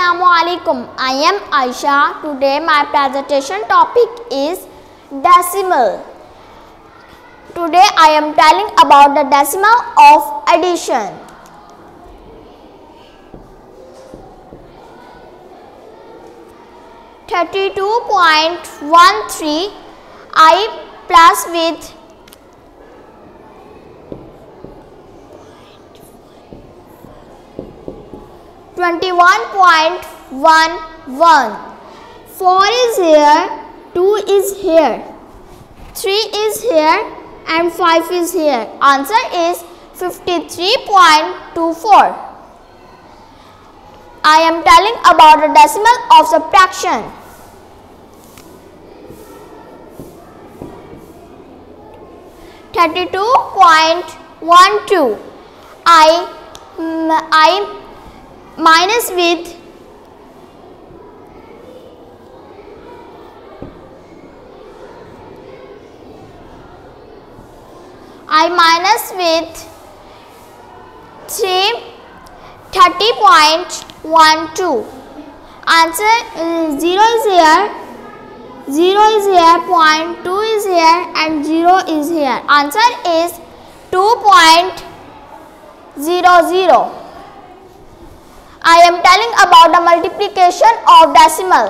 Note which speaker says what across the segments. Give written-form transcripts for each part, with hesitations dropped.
Speaker 1: Assalamualaikum. I am Aisha. Today my presentation topic is decimal. Today I am telling about the decimal of addition. (32.13) I plus with 21.11. 4 is here, 2 is here, 3 is here and 5 is here. Answer is 53.24. I am telling about the decimal of subtraction. 32.12. I minus with 30.12. Answer 0 is here, 0 is here, 0.2 is here and 0 is here. Answer is 2.00. I am telling about the multiplication of decimal.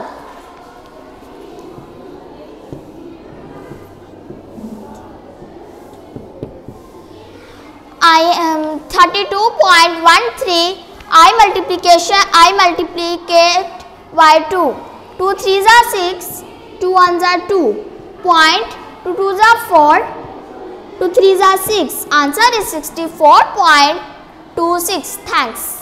Speaker 1: I am 32.13. I multiplicate by 2. 2 3s are 6, 2 1s are 2. 2 2s are 4, 2 3s are 6. Answer is 64.26. Thanks.